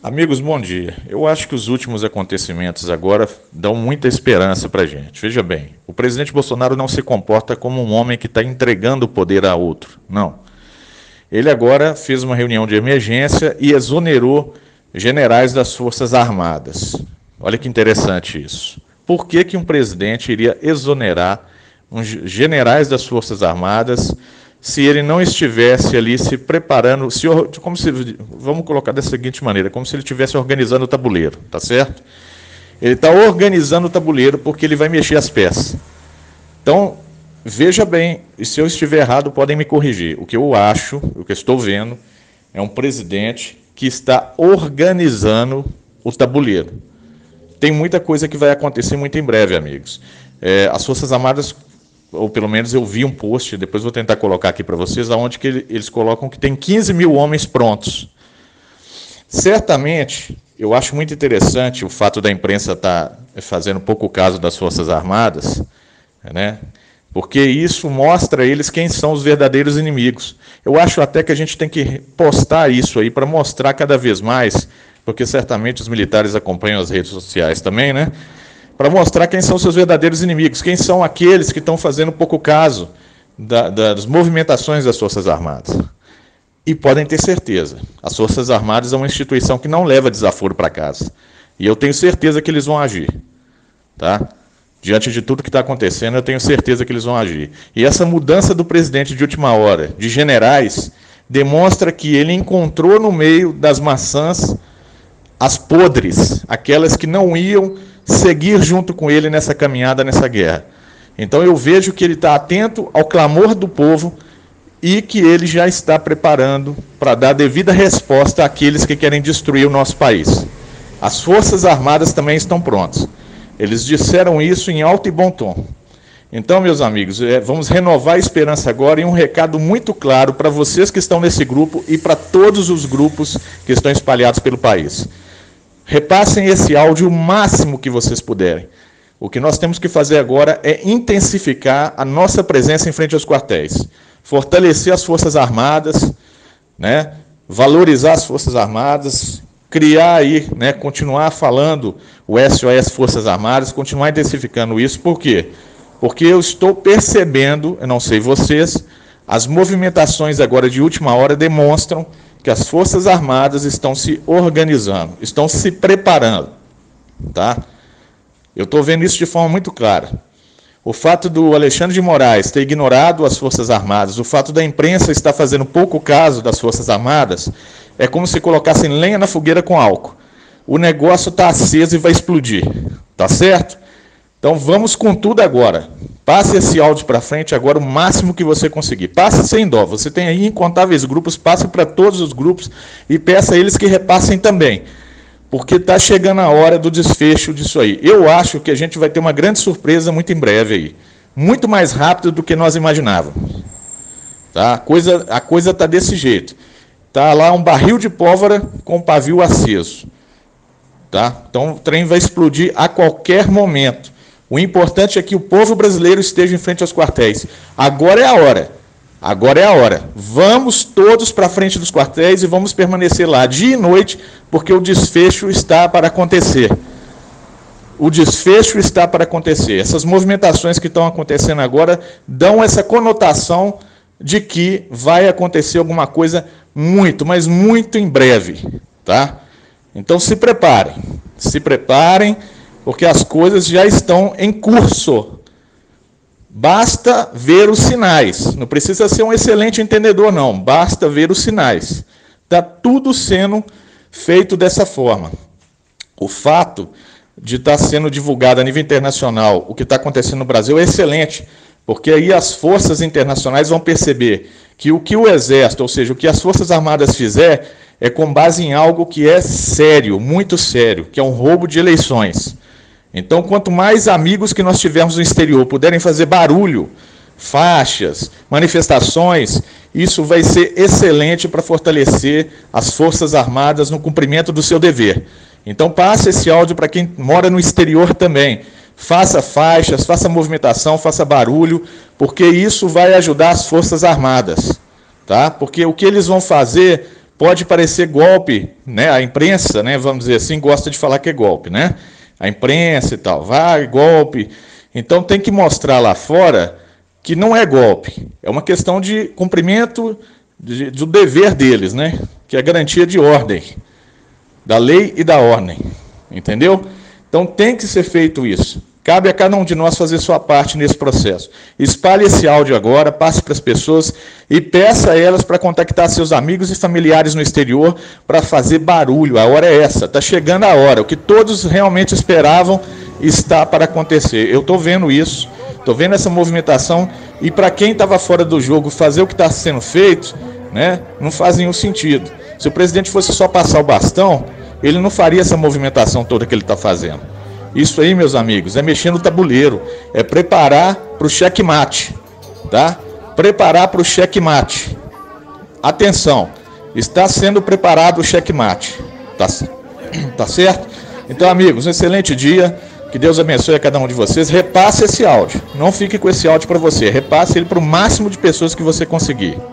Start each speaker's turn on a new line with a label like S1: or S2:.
S1: Amigos, bom dia. Eu acho que os últimos acontecimentos agora dão muita esperança para a gente. Veja bem, o presidente Bolsonaro não se comporta como um homem que está entregando o poder a outro. Não. Ele agora fez uma reunião de emergência e exonerou generais das Forças Armadas. Olha que interessante isso. Por que que um presidente iria exonerar generais das Forças Armadas se ele não estivesse ali se preparando, vamos colocar da seguinte maneira, como se ele estivesse organizando o tabuleiro, tá certo? Ele está organizando o tabuleiro porque ele vai mexer as peças. Então, veja bem, e se eu estiver errado, podem me corrigir. O que eu acho, o que eu estou vendo, é um presidente que está organizando o tabuleiro. Tem muita coisa que vai acontecer muito em breve, amigos. As Forças Armadas, ou pelo menos eu vi um post, depois vou tentar colocar aqui para vocês, onde que eles colocam que tem 15 mil homens prontos. Certamente, eu acho muito interessante o fato da imprensa estar fazendo pouco caso das Forças Armadas, né? Porque isso mostra a eles quem são os verdadeiros inimigos. Eu acho até que a gente tem que postar isso aí para mostrar cada vez mais, porque certamente os militares acompanham as redes sociais também, né? Para mostrar quem são seus verdadeiros inimigos, quem são aqueles que estão fazendo pouco caso das movimentações das Forças Armadas. E podem ter certeza, as Forças Armadas é uma instituição que não leva desaforo para casa. E eu tenho certeza que eles vão agir. Tá? Diante de tudo que está acontecendo, eu tenho certeza que eles vão agir. E essa mudança do presidente de última hora, de generais, demonstra que ele encontrou no meio das maçãs as podres, aquelas que não iam seguir junto com ele nessa caminhada, nessa guerra. Então eu vejo que ele está atento ao clamor do povo e que ele já está preparando para dar a devida resposta àqueles que querem destruir o nosso país. As Forças Armadas também estão prontas. Eles disseram isso em alto e bom tom. Então, meus amigos, vamos renovar a esperança agora e um recado muito claro para vocês que estão nesse grupo e para todos os grupos que estão espalhados pelo país. Repassem esse áudio o máximo que vocês puderem. O que nós temos que fazer agora é intensificar a nossa presença em frente aos quartéis, fortalecer as Forças Armadas, né, valorizar as Forças Armadas, criar aí, né, continuar falando o SOS Forças Armadas, continuar intensificando isso. Por quê? Porque eu estou percebendo, eu não sei vocês, as movimentações agora de última hora demonstram que as Forças Armadas estão se organizando, estão se preparando. Tá? Eu estou vendo isso de forma muito clara. O fato do Alexandre de Moraes ter ignorado as Forças Armadas, o fato da imprensa estar fazendo pouco caso das Forças Armadas, é como se colocassem lenha na fogueira com álcool. O negócio está aceso e vai explodir. Tá certo? Então vamos com tudo agora. Passe esse áudio para frente agora o máximo que você conseguir. Passe sem dó. Você tem aí incontáveis grupos, passe para todos os grupos e peça a eles que repassem também. Porque está chegando a hora do desfecho disso aí. Eu acho que a gente vai ter uma grande surpresa muito em breve aí. Muito mais rápido do que nós imaginávamos. Tá? A coisa está desse jeito. Está lá um barril de pólvora com pavio aceso. Tá? Então o trem vai explodir a qualquer momento. O importante é que o povo brasileiro esteja em frente aos quartéis. Agora é a hora. Agora é a hora. Vamos todos para frente dos quartéis e vamos permanecer lá dia e noite, porque o desfecho está para acontecer. O desfecho está para acontecer. Essas movimentações que estão acontecendo agora dão essa conotação de que vai acontecer alguma coisa muito, mas muito em breve. Tá? Então se preparem. Se preparem, porque as coisas já estão em curso. Basta ver os sinais. Não precisa ser um excelente entendedor, não. Basta ver os sinais. Está tudo sendo feito dessa forma. O fato de estar sendo divulgado a nível internacional o que está acontecendo no Brasil é excelente, porque aí as forças internacionais vão perceber que o Exército, ou seja, o que as Forças Armadas fizer, é com base em algo que é sério, muito sério, que é um roubo de eleições. Então, quanto mais amigos que nós tivermos no exterior puderem fazer barulho, faixas, manifestações, isso vai ser excelente para fortalecer as Forças Armadas no cumprimento do seu dever. Então, passe esse áudio para quem mora no exterior também. Faça faixas, faça movimentação, faça barulho, porque isso vai ajudar as Forças Armadas. Tá? Porque o que eles vão fazer pode parecer golpe, né? A imprensa, né, vamos dizer assim, gosta de falar que é golpe, né? A imprensa e tal, vai, golpe. Então tem que mostrar lá fora que não é golpe, é uma questão de cumprimento do dever deles, né? Que é a garantia de ordem, da lei e da ordem, entendeu? Então tem que ser feito isso. Cabe a cada um de nós fazer sua parte nesse processo. Espalhe esse áudio agora, passe para as pessoas e peça a elas para contactar seus amigos e familiares no exterior para fazer barulho. A hora é essa, está chegando a hora. O que todos realmente esperavam está para acontecer. Eu estou vendo isso, estou vendo essa movimentação e para quem estava fora do jogo fazer o que está sendo feito, né, não faz nenhum sentido. Se o presidente fosse só passar o bastão, ele não faria essa movimentação toda que ele está fazendo. Isso aí, meus amigos, é mexer no tabuleiro, é preparar para o checkmate, tá? Preparar para o checkmate. Atenção, está sendo preparado o checkmate, tá certo? Então, amigos, um excelente dia, que Deus abençoe a cada um de vocês. Repasse esse áudio, não fique com esse áudio para você, repasse ele para o máximo de pessoas que você conseguir.